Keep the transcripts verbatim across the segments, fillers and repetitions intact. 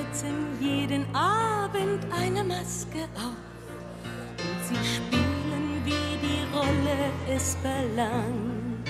setzen jeden Abend eine Maske auf und sie spielen, wie die Rolle es verlangt.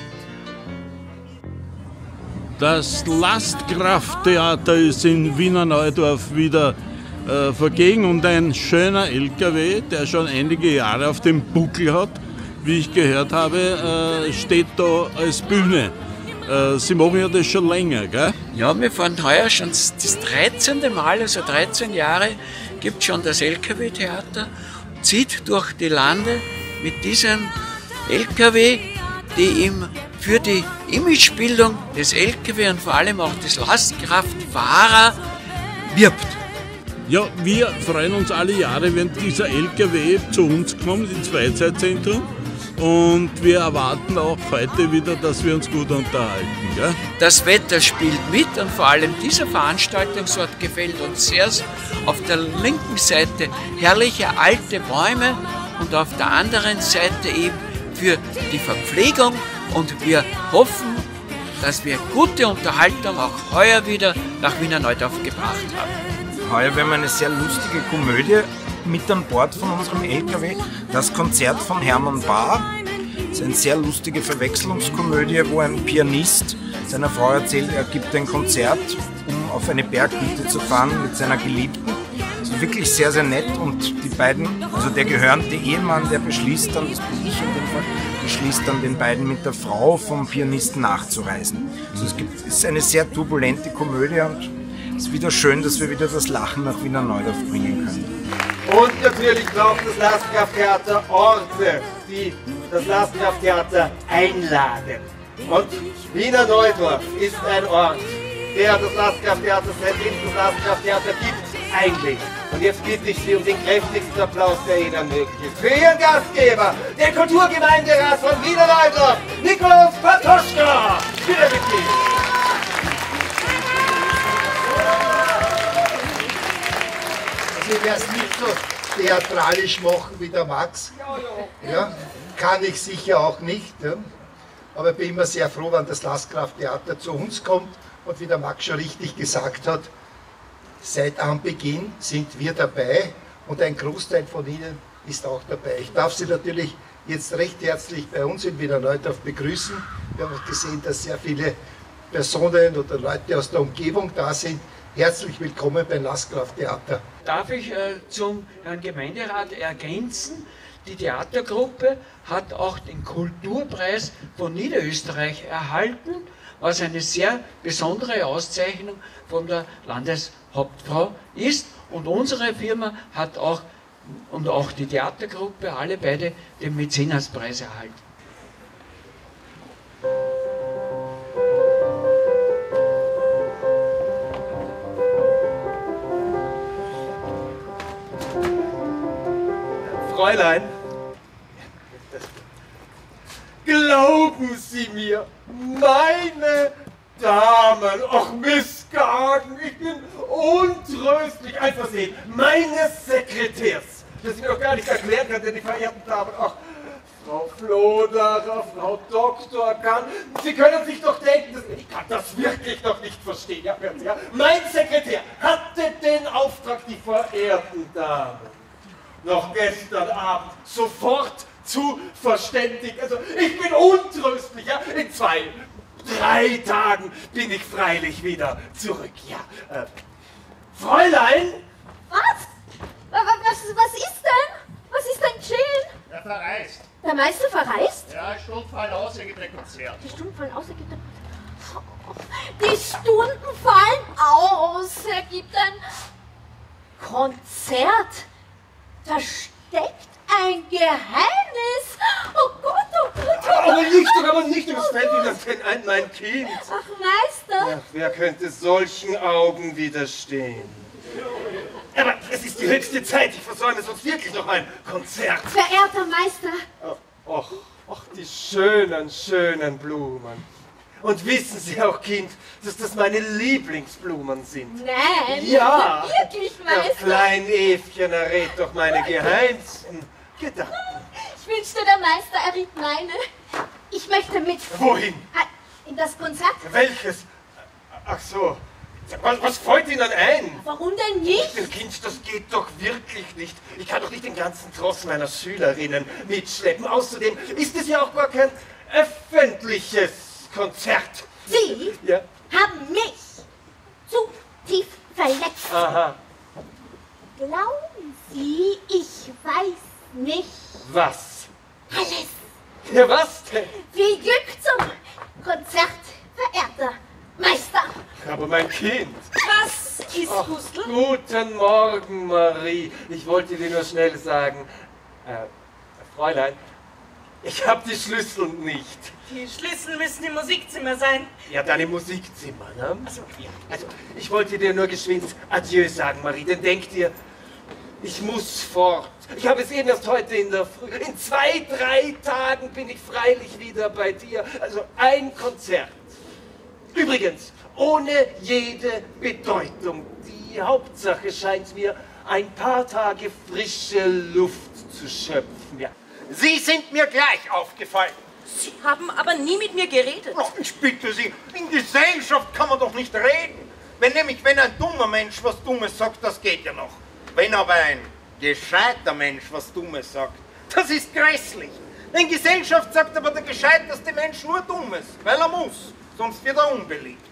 Das Lastkrafttheater ist in Wiener Neudorf wieder äh, vergeben und ein schöner L K W, der schon einige Jahre auf dem Buckel hat, wie ich gehört habe, äh, steht da als Bühne. Äh, Sie machen ja das schon länger, gell? Ja, wir fahren heuer schon das dreizehnte Mal, also dreizehn Jahre gibt es schon das L K W-Theater, zieht durch die Lande mit diesem L K W, die ihm für die Imagebildung des L K W und vor allem auch des Lastkraftfahrer wirbt. Ja, wir freuen uns alle Jahre, wenn dieser L K W zu uns kommt ins Freizeitzentrum. Und wir erwarten auch heute wieder, dass wir uns gut unterhalten. Gell? Das Wetter spielt mit und vor allem dieser Veranstaltungsort gefällt uns sehr. Auf der linken Seite herrliche alte Bäume und auf der anderen Seite eben für die Verpflegung. Und wir hoffen, dass wir gute Unterhaltung auch heuer wieder nach Wiener Neudorf gebracht haben. Heuer werden wir eine sehr lustige Komödie mit an Bord von unserem L K W, das Konzert von Hermann Bahr. Das ist eine sehr lustige Verwechslungskomödie, wo ein Pianist seiner Frau erzählt, er gibt ein Konzert, um auf eine Berghütte zu fahren mit seiner Geliebten. Das ist wirklich sehr, sehr nett und die beiden, also der gehörnte Ehemann, der beschließt dann, das bin ich in dem Fall, beschließt dann den beiden mit der Frau vom Pianisten nachzureisen. Also es gibt, es ist eine sehr turbulente Komödie und es ist wieder schön, dass wir wieder das Lachen nach Wiener Neudorf bringen können. Und natürlich braucht das Lastkrafttheater Orte, die das Lastkrafttheater einladen. Und Wiener Neudorf ist ein Ort, der das Lastkrafttheater, seitdem es das Lastkrafttheater gibt, einlädt. Und jetzt bitte ich Sie um den kräftigsten Applaus, der Ihnen möglich ist. Für Ihren Gastgeber, den Kulturgemeinderat von Wiener Neudorf, Nikolaus Patoschka. Bitte, bitte. Ich werde es nicht so theatralisch machen wie der Max. Ja, kann ich sicher auch nicht. Ja. Aber ich bin immer sehr froh, wenn das Lastkrafttheater zu uns kommt. Und wie der Max schon richtig gesagt hat, seit Anbeginn sind wir dabei und ein Großteil von Ihnen ist auch dabei. Ich darf Sie natürlich jetzt recht herzlich bei uns in Wiener Neudorf begrüßen. Wir haben auch gesehen, dass sehr viele Personen oder Leute aus der Umgebung da sind. Herzlich willkommen beim Lastkrafttheater. Darf ich äh, zum Herrn Gemeinderat ergänzen, die Theatergruppe hat auch den Kulturpreis von Niederösterreich erhalten, was eine sehr besondere Auszeichnung von der Landeshauptfrau ist. Und unsere Firma hat auch, und auch die Theatergruppe, alle beide den Mäzenaspreis erhalten. Fräulein, glauben Sie mir, meine Damen, ach Missgagen, ich bin untröstlich, ein Versehen meines Sekretärs, das ich mir doch gar nicht erklären kann, denn die verehrten Damen, ach, Frau Floderer, Frau Doktor Kahn, Sie können sich doch denken, dass, ich kann das wirklich noch nicht verstehen, ja, hören Sie, ja, mein Sekretär hatte den Auftrag, die verehrten Damen noch gestern Abend sofort zu verständigen. Also ich bin untröstlich, ja. In zwei, drei Tagen bin ich freilich wieder zurück, ja. Äh, Fräulein? Was? Was, was ist denn? Was ist denn geschehen? Er verreist. Der Meister verreist? Ja, Stunden fallen aus, er gibt ein Konzert. Die Stunden fallen aus, er gibt ein Die Stunden fallen aus, er gibt ein Konzert. Versteckt ein Geheimnis. Oh Gott, oh Gott, oh Gott. Aber nicht, aber nicht, es fällt Ihnen denn ein, mein Kind. Ach, Meister. Ach, wer könnte solchen Augen widerstehen? Aber es ist die höchste Zeit, ich versäume sonst wirklich noch ein Konzert. Verehrter Meister. Ach, ach, die schönen, schönen Blumen. Und wissen Sie auch, Kind, dass das meine Lieblingsblumen sind? Nein. Ja. Wirklich, Meister. Das kleine Äffchen errät doch meine geheimsten Gedanken. Ich wünschte, der Meister erriet meine. Ich möchte mit. Wohin? In das Konzert. Welches? Ach so, Was, was fällt Ihnen ein? Warum denn nicht? Kind, das geht doch wirklich nicht. Ich kann doch nicht den ganzen Tross meiner Schülerinnen mitschleppen. Außerdem ist es ja auch gar kein öffentliches Konzert. Sie Ja? haben mich zu tief verletzt. Aha. Glauben Sie, ich weiß nicht Was? alles. Ja, was denn? Viel Glück zum Konzert, verehrter Meister. Aber mein Kind. Was ist Ach, Gustl? guten Morgen, Marie. Ich wollte dir nur schnell sagen, äh, Fräulein, ich habe die Schlüssel nicht. Die Schlüssel müssen im Musikzimmer sein. Ja, deine Musikzimmer, ne? Also, ja. also, ich wollte dir nur geschwind Adieu sagen, Marie, denn denk dir, ich muss fort. Ich habe es eben erst heute in der Früh. In zwei, drei Tagen bin ich freilich wieder bei dir. Also ein Konzert. Übrigens, ohne jede Bedeutung. Die Hauptsache scheint mir, ein paar Tage frische Luft zu schöpfen. Ja. Sie sind mir gleich aufgefallen. Sie haben aber nie mit mir geredet. Ach, ich bitte Sie, in Gesellschaft kann man doch nicht reden. Wenn nämlich, wenn ein dummer Mensch was Dummes sagt, das geht ja noch. Wenn aber ein gescheiter Mensch was Dummes sagt, das ist grässlich. In Gesellschaft sagt aber der gescheiterste Mensch nur Dummes, weil er muss, sonst wird er unbeliebt.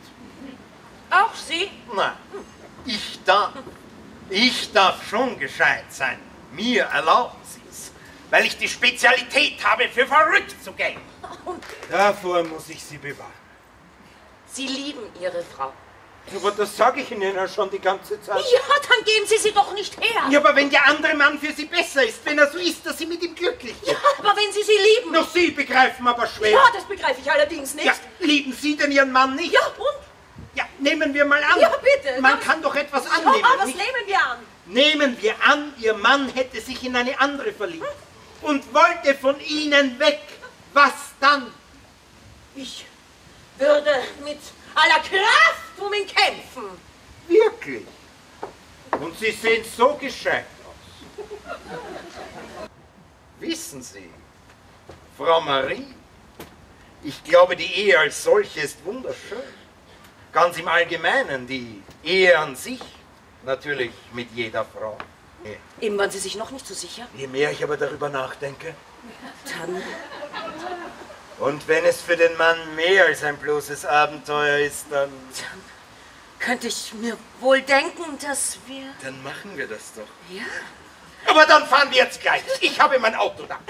Auch Sie? Nein, ich darf. Ich darf schon gescheit sein. Mir erlauben Sie es, weil ich die Spezialität habe, für verrückt zu gehen. Davor muss ich Sie bewahren. Sie lieben Ihre Frau. Aber das sage ich Ihnen ja schon die ganze Zeit. Ja, dann geben Sie sie doch nicht her. Ja, aber wenn der andere Mann für Sie besser ist, wenn er so ist, dass Sie mit ihm glücklich sind. Ja, aber wenn Sie sie lieben. Noch Sie begreifen aber schwer. Ja, das begreife ich allerdings nicht. Ja, lieben Sie denn Ihren Mann nicht? Ja, und? Ja, nehmen wir mal an. Ja, bitte. Man Dann- kann doch etwas Ja, annehmen. aber was nicht? nehmen wir an? Nehmen wir an, Ihr Mann hätte sich in eine andere verliebt und wollte von Ihnen weg. Was dann? Ich würde mit aller Kraft um ihn kämpfen. Wirklich? Und Sie sehen so gescheit aus. Wissen Sie, Frau Marie, ich glaube, die Ehe als solche ist wunderschön. Ganz im Allgemeinen, die Ehe an sich, natürlich mit jeder Frau. Eben waren Sie sich noch nicht so sicher? Je mehr ich aber darüber nachdenke. Dann Und wenn es für den Mann mehr als ein bloßes Abenteuer ist, dann... könnte ich mir wohl denken, dass wir... Dann machen wir das doch. Ja. Aber dann fahren wir jetzt gleich. Ich habe mein Auto da.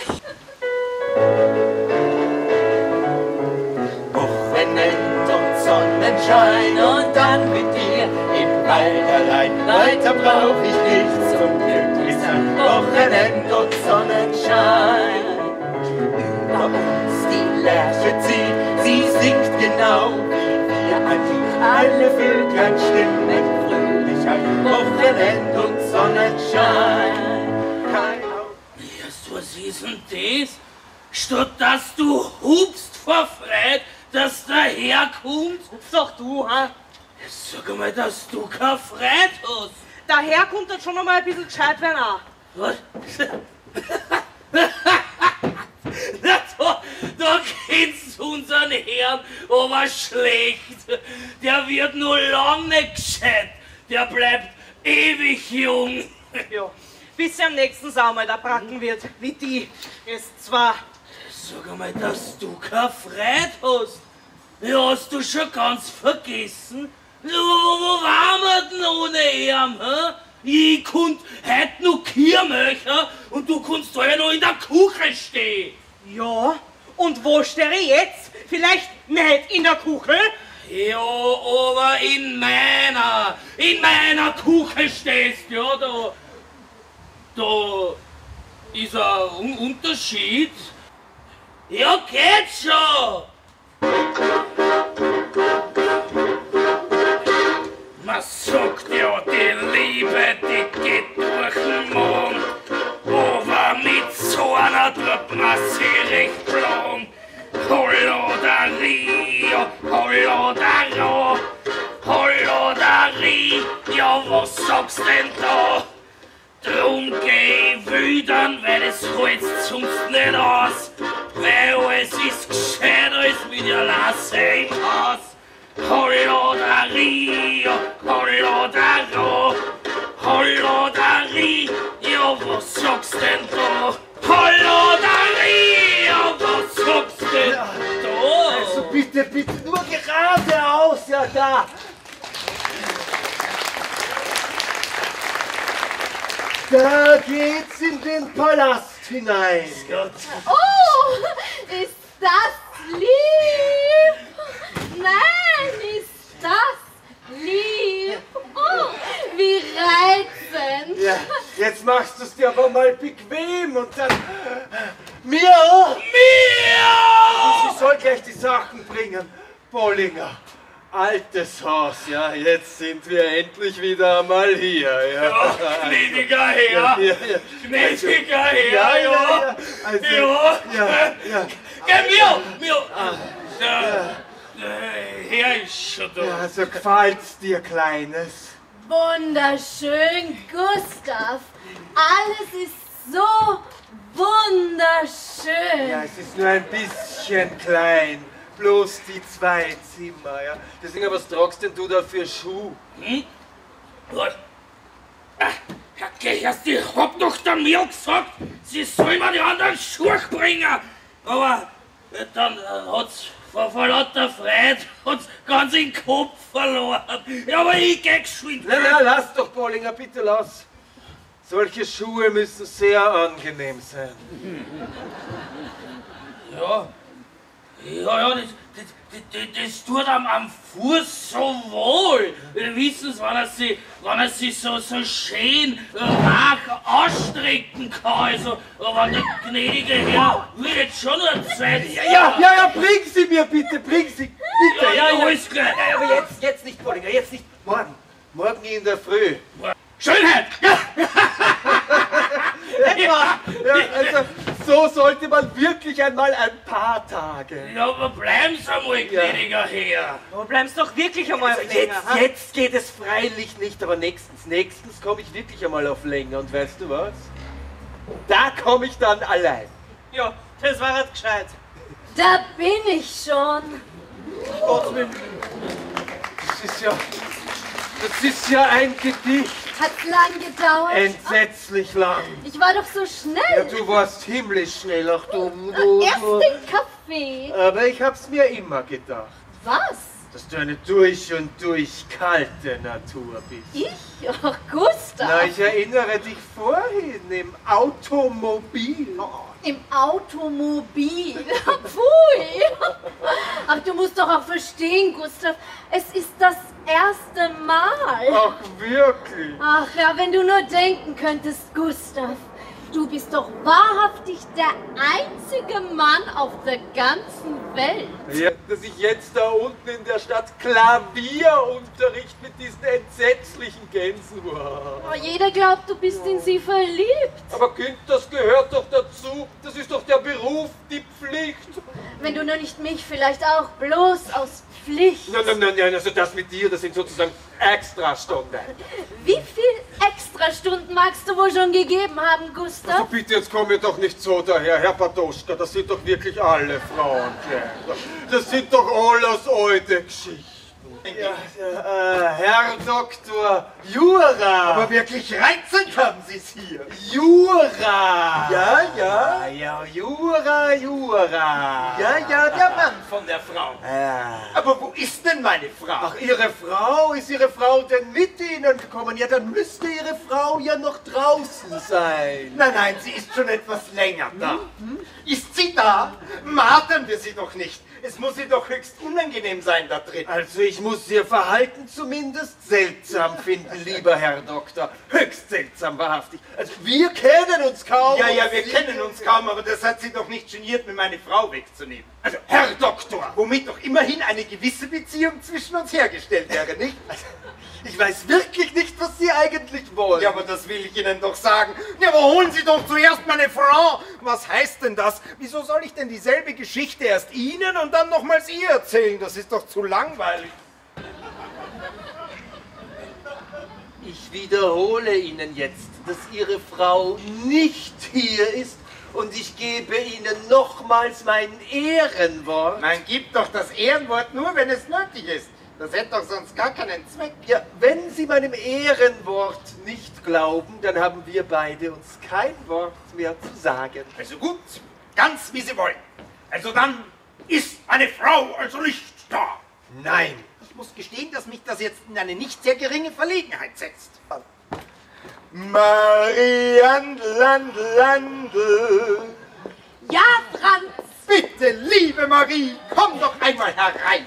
Wochenend und Sonnenschein und dann mit dir im Wald allein. Weiter brauch ich nichts zum Glücklichsein. Wochenend und Sonnenschein. Über uns die Lerche zieht, sie singt genau wie wir an die alle Vöglein stimmen Fröhlichkeit. Wochenend und Sonnenschein. Kein Erst was ist denn das? Statt dass du hupst vor Freude, dass der herkommt. Doch du, ha? Sag mal, dass du keine Freude hast. Daher kommt dann schon noch mal ein bisschen gescheit werden auch. Was? Na, da, da kennst du unseren Herrn aber schlecht. Der wird nur lang nicht gescheit. Der bleibt ewig jung. Ja, bis er am nächsten Sommer da bracken wird, wie die. Ist zwar... Sag mal, dass du keine Freude hast. Ja, hast du schon ganz vergessen? Wo, wo waren wir denn ohne ihn, hä? Ich konnt heute noch Kirmöcher und du kannst da ja noch in der Küche stehen. Ja, und wo stehe ich jetzt? Vielleicht nicht in der Küche? Ja, aber in meiner, in meiner Küche stehst, ja, da, da ist ein Un- Unterschied. Ja, geht schon. Man sagt ja, die Liebe, die geht durch den Mond, aber mit so einer tut man sie recht plan. Hollodari, Hollodaro, Hollodari, ja was sagst denn da? Drum geh ich wüdern, weil es holt's sonst nicht aus, weil es ist gescheit als mit der Lasse im Haus. Hollodari, Hollodaro, Hollodari, ja, was sagst denn du? Hollodari, ja, was sagst denn du? Also bitte, bitte, nur geradeaus, ja da. Da geht's in den Palast hinein. Oh, ist das lieb? Nein, ist das lieb? Oh, wie reizend. Ja, jetzt machst du es dir aber mal bequem und dann... Mir! Mir! Sie soll gleich die Sachen bringen. Bollinger. Altes Haus, ja, jetzt sind wir endlich wieder einmal hier. Ja, ja gnädiger Herr, ja, ja, ja. gnädiger Herr, ja, ja, ja, ja, also, ja, ja, ja. Geh mir, mir, Ah, der, ja. der Herr ist schon da. Ja, so gefällt's dir, Kleines. Wunderschön, Gustav. Alles ist so wunderschön. Ja, es ist nur ein bisschen klein. Bloß die zwei Zimmer, ja. Deswegen, was tragst denn du da für Schuh? Hm? Was? Herr Gechers, ich hab doch der mir gesagt, sie soll mir die anderen Schuhe bringen. Aber dann äh, hat's vor, vor lauter Freude hat's ganz den Kopf verloren. Ja, aber ich geh geschwind. Nein, nein, lass doch, Bollinger, bitte lass. Solche Schuhe müssen sehr angenehm sein. Ja. Ja, ja, das, das, das, das tut am, am Fuß so wohl. Wissen Sie, wenn er sich, wenn er sich so, so schön wach ausstrecken kann. Also, wenn der gnädige Herr will jetzt schon nur Zeit. Ja, ja, ja, ja, bring sie mir bitte, bring sie, bitte. Ja, ja, alles klar. Ja, aber jetzt, jetzt nicht, Bollinger, jetzt nicht. Morgen, morgen in der Früh. Schönheit! Ja. Ja, also, so sollte man wirklich einmal ein paar Tage. Ja, aber bleiben Sie einmal, gnädiger Herr. Du bleibst doch wirklich einmal Also auf länger. jetzt, jetzt geht es freilich nicht, aber nächstens, nächstens komme ich wirklich einmal auf länger. Und weißt du was? Da komme ich dann allein. Ja, das war halt gescheit. Da bin ich schon. Gottes Willen. Das ist ja, das ist ja ein Gedicht. Hat's lang gedauert? Entsetzlich lang. Ich war doch so Ja, schnell. du warst himmlisch schnell, ach du, du, Erst du. den Kaffee. Aber ich hab's mir immer gedacht, Was? dass du eine durch und durch kalte Natur bist. Ich? Ach, Gustav. Na, ich erinnere dich vorhin im Automobil. Im Automobil. Pfui. Ach, du musst doch auch verstehen, Gustav. Es ist das erste Mal. Ach, wirklich? Ach ja, wenn du nur denken könntest, Gustav. Du bist doch wahrhaftig der einzige Mann auf der ganzen Welt. Ja, dass ich jetzt da unten in der Stadt Klavierunterricht mit diesen entsetzlichen Gänsen habe. Oh, jeder glaubt, du bist in sie verliebt. Aber Kind, das gehört doch dazu. Das ist doch der Beruf, die Pflicht. Wenn du nur nicht mich vielleicht auch, bloß aus Pflicht. Nein, nein, nein, nein, also das mit dir, das sind sozusagen Extrastunden. Wie viel Extrastunden magst du wohl schon gegeben haben, Gustav? Also bitte, jetzt komm mir doch nicht so daher, Herr Patoschka, das sind doch wirklich alle Frauen, das sind doch alles alte Geschichten. Ja, ja, äh, Herr Doktor Jura! Aber wirklich reizend haben Sie es hier. Jura! Ja, ja. Ah, ja, Jura, Jura! Ja, ja, der Mann von der Frau. Ja. Aber wo ist denn meine Frau? Ach, Ihre Frau? Ist Ihre Frau denn mit Ihnen gekommen? Ja, dann müsste Ihre Frau ja noch draußen sein. Nein, nein, sie ist schon etwas länger da. Hm? Ist sie da? Martern wir sie doch nicht. Es muss ihr doch höchst unangenehm sein da drin. Also ich muss Ihr Verhalten zumindest seltsam finden, lieber Herr Doktor. Höchst seltsam, wahrhaftig. Also wir kennen uns kaum. Ja, ja, wir Sie kennen uns kaum, aber das hat Sie doch nicht geniert, mir meine Frau wegzunehmen. Also, Herr Doktor! Womit doch immerhin eine gewisse Beziehung zwischen uns hergestellt wäre, nicht? Also, ich weiß wirklich nicht, was Sie eigentlich wollen. Ja, aber das will ich Ihnen doch sagen. Ja, aber holen Sie doch zuerst meine Frau. Was heißt denn das? Wieso soll ich denn dieselbe Geschichte erst Ihnen und dann nochmals ihr erzählen? Das ist doch zu langweilig. Ich wiederhole Ihnen jetzt, dass Ihre Frau nicht hier ist und ich gebe Ihnen nochmals mein Ehrenwort. Man gibt doch das Ehrenwort nur, wenn es nötig ist. Das hätte doch sonst gar keinen Zweck. Ja, wenn Sie meinem Ehrenwort nicht glauben, dann haben wir beide uns kein Wort mehr zu sagen. Also gut, ganz wie Sie wollen. Also dann ist eine Frau also nicht da. Nein. Ich muss gestehen, dass mich das jetzt in eine nicht sehr geringe Verlegenheit setzt. Marianlandlandl. Ja, Franz. Bitte, liebe Marie, komm doch einmal herein.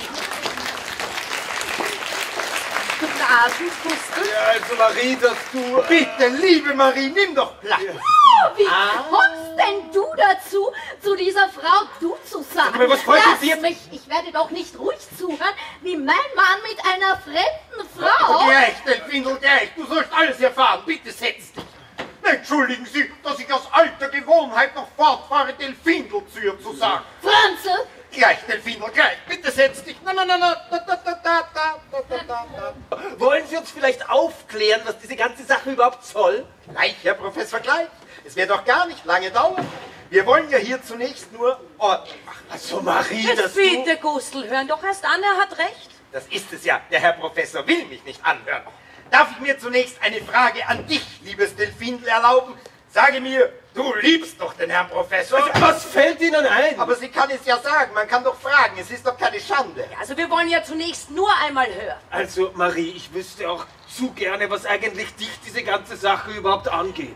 Guten Abend, Gustav. Ja, also Marie, dass du... Bitte, liebe Marie, nimm doch Platz. Oh, wie Ah. kommst denn du dazu, zu dieser Frau du zu sagen? Aber was wollte Lass sie jetzt- mich, ich werde doch nicht ruhig zuhören, wie mein Mann mit einer fremden Frau... Gerecht, Elfindel, gerecht, du sollst alles erfahren. Bitte setz dich. Entschuldigen Sie, dass ich aus alter Gewohnheit noch fortfahre, Delfindel zu ihr zu sagen. Franze! Gleich, Delfindel, gleich. Bitte setz dich. Na, na, na, na. Da, da, da, da, da, da, da, da. Wollen Sie uns vielleicht aufklären, was diese ganze Sache überhaupt soll? Gleich, Herr Professor, gleich. Es wird doch gar nicht lange dauern. Wir wollen ja hier zunächst nur Ordnung machen. Also Marie, Jetzt dass du... bitte, Gustl, hören doch erst an, er hat recht. Das ist es ja. Der Herr Professor will mich nicht anhören. Darf ich mir zunächst eine Frage an dich, liebes Delfindel, erlauben? Sage mir, du liebst doch den Herrn Professor. Also, was fällt Ihnen ein? Aber sie kann es ja sagen, man kann doch fragen, es ist doch keine Schande. Ja, also wir wollen ja zunächst nur einmal hören. Also Marie, ich wüsste auch zu gerne, was eigentlich dich diese ganze Sache überhaupt angeht.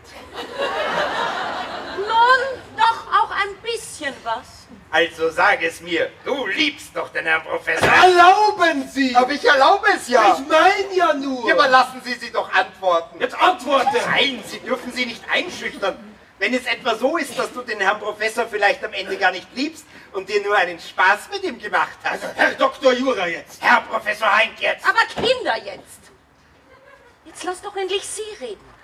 Nun, doch auch ein bisschen was. Also sag es mir, du liebst doch den Herrn Professor. Erlauben Sie! Aber ich erlaube es ja. Ich meine ja nur! Ja, aber lassen Sie sie doch antworten. Jetzt antworte! Nein, Sie dürfen sie nicht einschüchtern. Wenn es etwa so ist, dass du den Herrn Professor vielleicht am Ende gar nicht liebst und dir nur einen Spaß mit ihm gemacht hast. Also Herr Doktor Jura jetzt! Herr Professor Heink jetzt! Aber Kinder jetzt. Jetzt lass doch endlich Sie reden.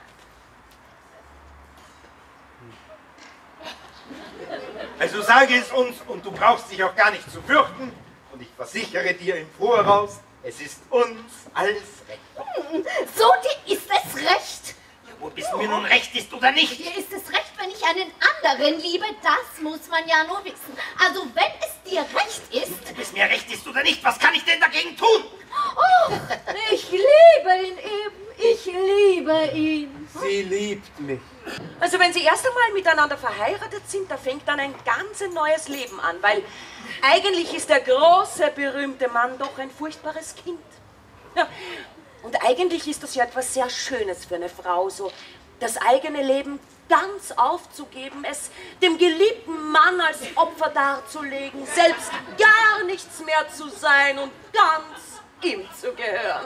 Also sage es uns und du brauchst dich auch gar nicht zu fürchten. Und ich versichere dir im Voraus, es ist uns alles recht. So, dir ist es recht. Wo bis mir nun recht ist oder nicht? Dir ist es recht, wenn ich einen anderen liebe, das muss man ja nur wissen. Also wenn es dir recht ist... Ob es mir recht ist oder nicht, was kann ich denn dagegen tun? Oh, ich liebe ihn eben, ich liebe ihn. Sie liebt mich. Also wenn Sie erst einmal miteinander verheiratet sind, da fängt dann ein ganz neues Leben an, weil eigentlich ist der große, berühmte Mann doch ein furchtbares Kind. Ja. Und eigentlich ist das ja etwas sehr Schönes für eine Frau, so das eigene Leben ganz aufzugeben, es dem geliebten Mann als Opfer darzulegen, selbst gar nichts mehr zu sein und ganz ihm zu gehören.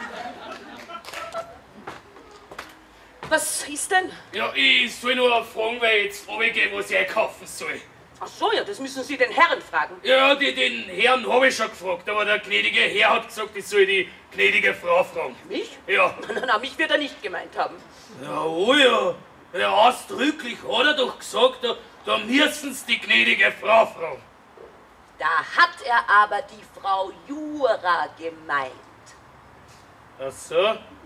Was ist denn? Ja, ich soll nur fragen, weil ich jetzt runtergehe, was ich einkaufen soll. Ach so, ja, das müssen Sie den Herren fragen. Ja, die, den Herrn habe ich schon gefragt, aber der gnädige Herr hat gesagt, ich soll die gnädige Frau fragen. Mich? Ja. Na, na, mich wird er nicht gemeint haben. Ja, oh ja. Ja, ausdrücklich hat er doch gesagt, da, da müssen Sie die gnädige Frau fragen. Da hat er aber die Frau Jura gemeint. Ach so?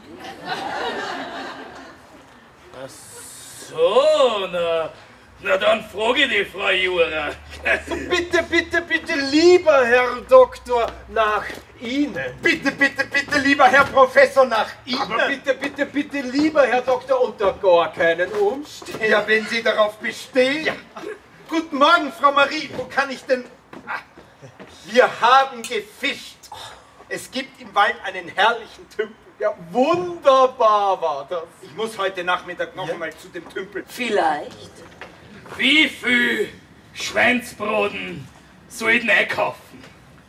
Ach so, na, na dann frage ich die Frau Jura. Bitte, bitte, bitte, lieber Herr Doktor, nach Ihnen. Bitte, bitte, bitte, lieber Herr Professor, nach Ihnen. Aber bitte, bitte, bitte, lieber Herr Doktor, unter gar keinen Umständen. Ja, wenn Sie darauf bestehen. Ja. Guten Morgen, Frau Marie. Wo kann ich denn... Ah. Wir haben gefischt. Es gibt im Wald einen herrlichen Tümpel. Ja, wunderbar war das. Ich muss heute Nachmittag noch einmal zu dem Tümpel. Vielleicht. Wie viel Schweinsbraten soll ich denn einkaufen?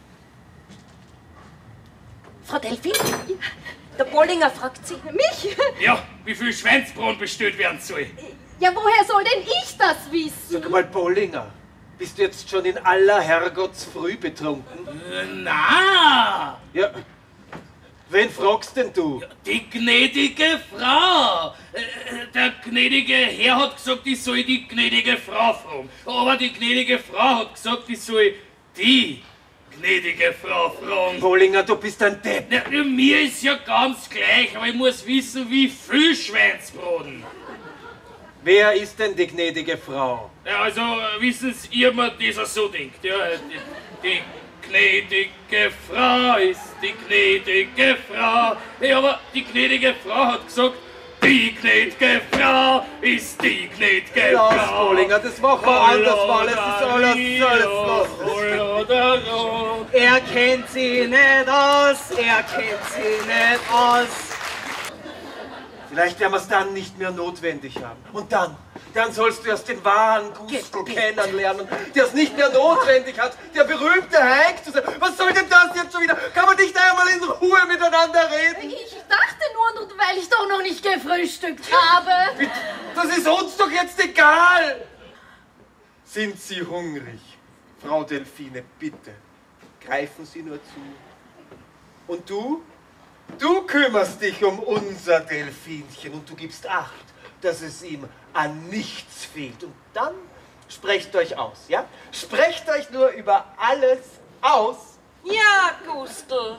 Frau Delphin, der Bollinger fragt Sie. Mich? Ja, wie viel Schweinsbraten bestellt werden soll? Ja, woher soll denn ich das wissen? Sag mal, Bollinger, bist du jetzt schon in aller Herrgottsfrüh betrunken? Äh, na! Ja. Wen fragst denn du? Die gnädige Frau. Äh, Der gnädige Herr hat gesagt, ich soll die gnädige Frau fragen. Aber die gnädige Frau hat gesagt, ich soll die gnädige Frau fragen. Bollinger, du bist ein Depp. Na, mir ist ja ganz gleich, aber ich muss wissen, wie viel Schweinsbraten. Wer ist denn die gnädige Frau? Ja, also wissen Sie, ihr mir das so denkt. Ja, die, die gnädige Frau ist die gnädige Frau. Ja, aber die gnädige Frau hat gesagt, die gnädige Frau ist die gnädige Frau. Lass, Bollinger, das machen wir anders mal. Es ist alles, alles los. Er kennt sie nicht aus, er kennt sie nicht aus. Vielleicht werden wir es dann nicht mehr notwendig haben. Und dann, dann sollst du erst den wahren Gustl kennenlernen, der es nicht mehr notwendig hat, der berühmte Heik zu sein. Was soll denn das jetzt schon wieder? Kann man nicht einmal in Ruhe miteinander reden? Ich dachte nur, weil ich doch noch nicht gefrühstückt habe. Das ist uns doch jetzt egal. Sind Sie hungrig, Frau Delphine, bitte, greifen Sie nur zu. Und du? Du kümmerst dich um unser Delfinchen und du gibst Acht, dass es ihm an nichts fehlt. Und dann sprecht euch aus, ja? Sprecht euch nur über alles aus. Ja, Gustl.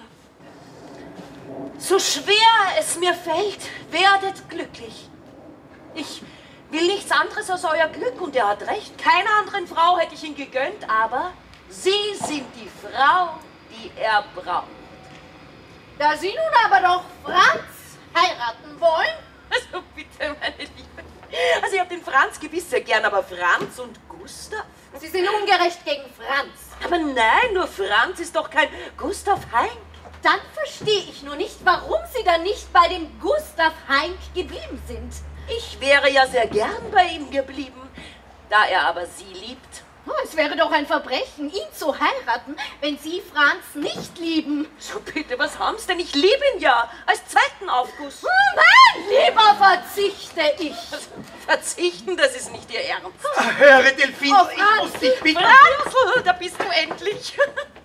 So schwer es mir fällt, werdet glücklich. Ich will nichts anderes als euer Glück und er hat recht. Keiner anderen Frau hätte ich ihn gegönnt, aber Sie sind die Frau, die er braucht. Da Sie nun aber doch Franz heiraten wollen? Also bitte, meine Liebe. Also ich habe den Franz gewiss sehr gern, aber Franz und Gustav? Sie sind ungerecht gegen Franz. Aber nein, nur Franz ist doch kein Gustav Heink. Dann verstehe ich nur nicht, warum Sie dann nicht bei dem Gustav Heink geblieben sind. Ich wäre ja sehr gern bei ihm geblieben, da er aber Sie liebt. Oh, es wäre doch ein Verbrechen, ihn zu heiraten, wenn Sie Franz nicht lieben. So bitte, was haben Sie denn? Ich liebe ihn ja, als zweiten Aufguss. Nein, lieber verzichte ich. Verzichten, das ist nicht Ihr Ernst. Ach, höre, Delphine, Oh, ich muss dich bitten. Franz, da bist du endlich.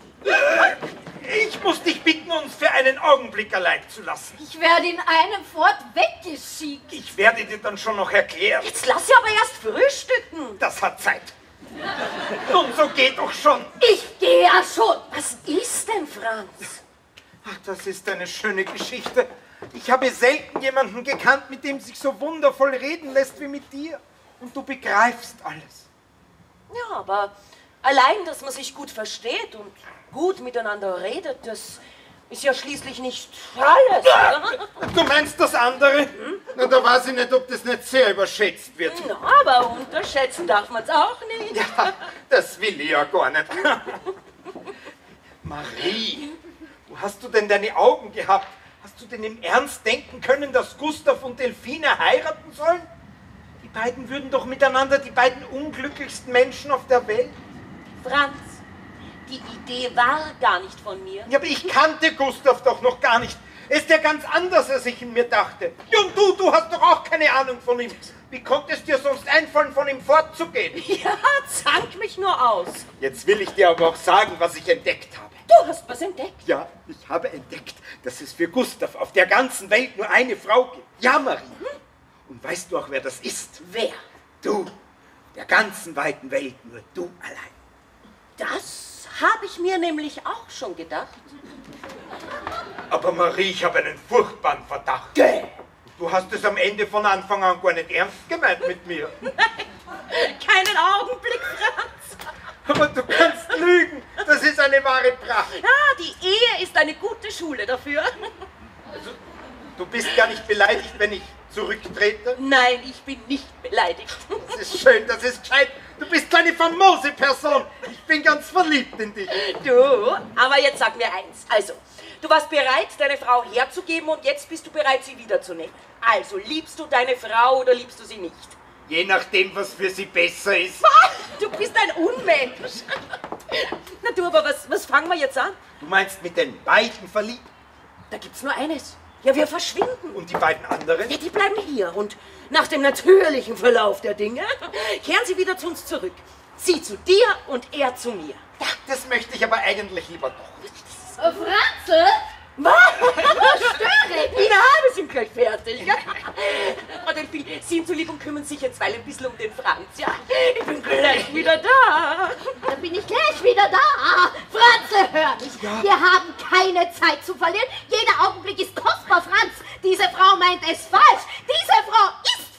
Ich muss dich bitten, uns für einen Augenblick allein zu lassen. Ich werde in einem Fort weggeschickt. Ich werde dir dann schon noch erklären. Jetzt lass sie aber erst frühstücken. Das hat Zeit. Nun, so geht doch schon. Ich gehe ja schon. Was ist denn, Franz? Ach, das ist eine schöne Geschichte. Ich habe selten jemanden gekannt, mit dem sich so wundervoll reden lässt wie mit dir. Und du begreifst alles. Ja, aber allein, dass man sich gut versteht und gut miteinander redet, das ist ja schließlich nicht alles, oder? Du meinst das andere? Hm? Na, da weiß ich nicht, ob das nicht sehr überschätzt wird. Na, aber unterschätzen darf man es auch nicht. Ja, das will ich ja gar nicht. Marie, wo hast du denn deine Augen gehabt? Hast du denn im Ernst denken können, dass Gustav und Delphine heiraten sollen? Die beiden würden doch miteinander die beiden unglücklichsten Menschen auf der Welt. Franz, die Idee war gar nicht von mir. Ja, aber ich kannte Gustav doch noch gar nicht. Er ist ja ganz anders, als ich in mir dachte. Ja, und du, du hast doch auch keine Ahnung von ihm. Wie konnte es dir sonst einfallen, von ihm fortzugehen? Ja, zank mich nur aus. Jetzt will ich dir aber auch sagen, was ich entdeckt habe. Du hast was entdeckt? Ja, ich habe entdeckt, dass es für Gustav auf der ganzen Welt nur eine Frau gibt. Ja, Marie. Hm? Und weißt du auch, wer das ist? Wer? Du. Der ganzen weiten Welt nur du allein. Das habe ich mir nämlich auch schon gedacht. Aber Marie, ich habe einen furchtbaren Verdacht. Gäh. Du hast es am Ende von Anfang an gar nicht ernst gemeint mit mir. Nein, keinen Augenblick, Franz. Aber du kannst lügen. Das ist eine wahre Pracht. Ja, die Ehe ist eine gute Schule dafür. Also, du bist gar nicht beleidigt, wenn ich zurücktrete? Nein, ich bin nicht beleidigt. Das ist schön, das ist gescheit. Du bist eine famose Person. Ich bin ganz verliebt in dich. Du, aber jetzt sag mir eins. Also, du warst bereit, deine Frau herzugeben und jetzt bist du bereit, sie wiederzunehmen. Also, liebst du deine Frau oder liebst du sie nicht? Je nachdem, was für sie besser ist. Du bist ein Unmensch. Na du, aber was, was fangen wir jetzt an? Du meinst mit den beiden verliebt? Da gibt's nur eines. Ja, wir verschwinden. Und die beiden anderen? Ja, die bleiben hier. Und nach dem natürlichen Verlauf der Dinge kehren sie wieder zu uns zurück. Sie zu dir und er zu mir. Ja, das möchte ich aber eigentlich lieber doch. Äh, Franze? Was? Störe! Ja, wir sind gleich fertig. Und den Sie zu lieb und kümmern sich jetzt weil ein bisschen um den Franz. Ja, ich bin gleich wieder da. Da bin ich gleich wieder da. Franze, hör mich. Ja. Wir haben keine Zeit zu verlieren. Jeder Augenblick ist kostbar, Franz. Diese Frau meint es falsch. Diese Frau ist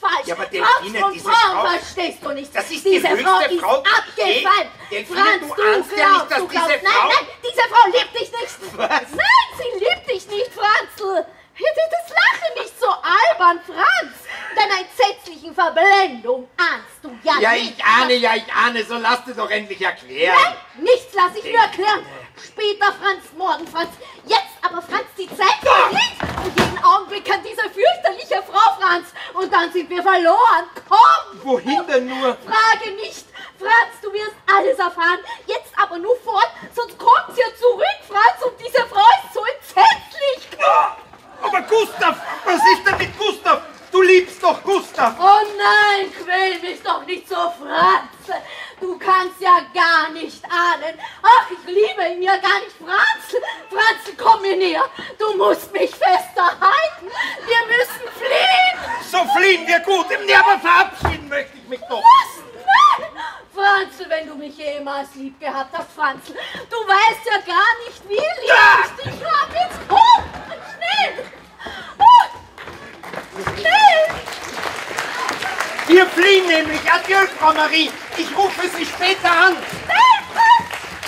falsch. Ja, aber Franz Delfine, von diese Frauen Frau- verstehst du nicht. Das ist diese die Frau höchste ist Frau, die abgefallen. steht. Delfine, Franz, du du ahnst ja glaubst, nicht, dass du diese glaubst. Frau- Nein, nein, diese Frau liebt dich nicht. Was? Nein, sie liebt dich nicht, Franzl. Das Lache nicht so albern, Franz. Deiner entsetzlichen Verblendung ahnst du ja, Ja, nicht. ich ahne, ja, ich ahne. So lass dir doch endlich erklären. Nein, nichts lass ich mir erklären. Später, Franz, morgen, Franz. Jetzt aber, Franz, die Zeit vergeht. Und jeden Augenblick an diese fürchterliche Frau, Franz. Und dann sind wir verloren. Komm! Wohin denn nur? Frage nicht. Franz, du wirst alles erfahren. Jetzt aber nur fort, sonst kommt sie ja zurück, Franz. Und diese Frau ist so entsetzlich. Aber Gustav, was ist denn mit Gustav? Du liebst doch Gustav. Oh nein, quäl mich doch nicht so, Franz. Du kannst ja gar nicht ahnen. Ach, ich liebe ihn ja gar nicht, Franz. Franz, komm mir näher. Du musst mich fester halten. Wir müssen fliehen. So fliehen wir gut. Nee, aber verabschieden möchte ich mich doch. Was? Nein! Franzl, wenn du mich jemals lieb gehabt hast, Franzl, du weißt ja gar nicht, wie lieb Ja! ich dich hab. Jetzt komm! Schnell! Oh! Schnell! Wir fliehen nämlich. Adieu, Frau Marie. Ich rufe Sie später an. Nein,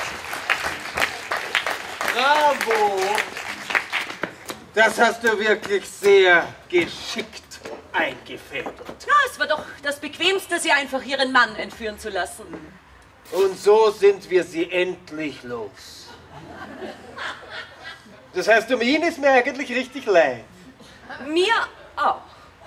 Bravo! Das hast du wirklich sehr geschickt eingefädelt. Ja, es war doch das Bequemste, sie einfach ihren Mann entführen zu lassen. Und so sind wir sie endlich los. Das heißt, um ihn ist mir eigentlich richtig leid. Mir auch.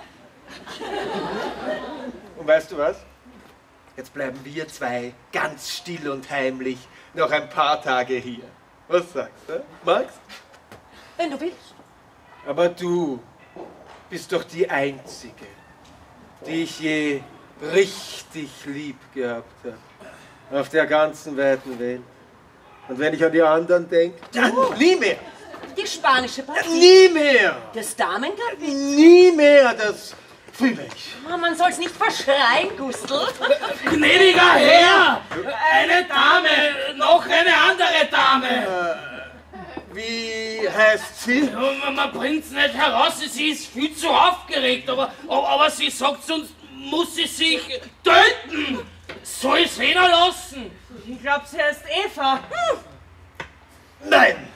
Und weißt du was? Jetzt bleiben wir zwei ganz still und heimlich noch ein paar Tage hier. Was sagst du? Magst? Wenn du willst. Aber du bist doch die Einzige, die ich je richtig lieb gehabt habe. Auf der ganzen weiten Welt. Und wenn ich an die anderen denke, dann nie mehr. Die spanische Partie. Nie mehr. Das Damengarten. Nie mehr, das fühle ich. Oh, man soll's nicht verschreien, Gustl. Gnädiger Herr! Eine Dame, noch eine andere Dame! Wie heißt sie? Ja, man bringt's nicht heraus, sie ist viel zu aufgeregt, aber, aber sie sagt, sonst muss sie sich töten. Soll es hinter lassen? Ich glaub, sie heißt Eva. Hm. Nein!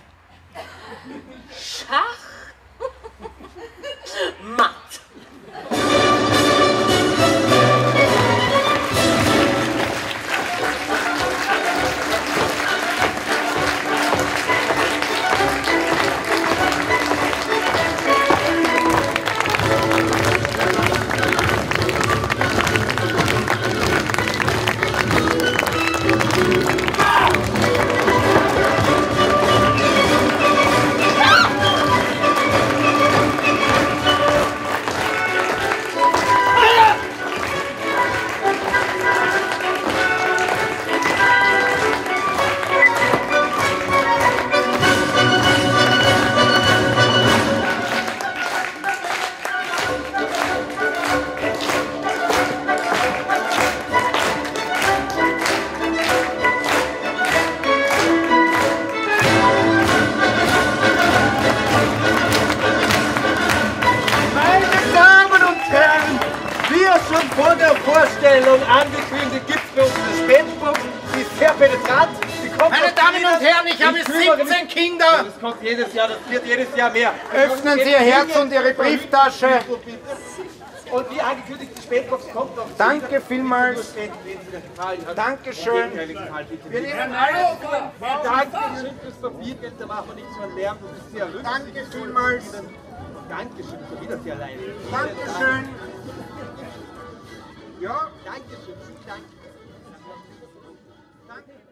Schach? Matt. Vor der Vorstellung angekündigt gibt es für uns eine Spätprobe, die ist sehr penetrant. Meine Damen und Herren, ich habe siebzehn Kinder. Das kommt jedes Jahr, das wird jedes Jahr mehr. Öffnen Sie Ihr Herz und Ihre Brieftasche. Und wie angekündigt, die Spätbox kommt noch. Danke vielmals. Dankeschön. Wir nehmen alles. Dankeschön fürs Papiergeld, da machen wir nicht so einen Lärm, das ist sehr lustig. Danke vielmals. Dankeschön, das ist wieder sehr leid. Dankeschön. Ja, Dankeschön, danke. Danke.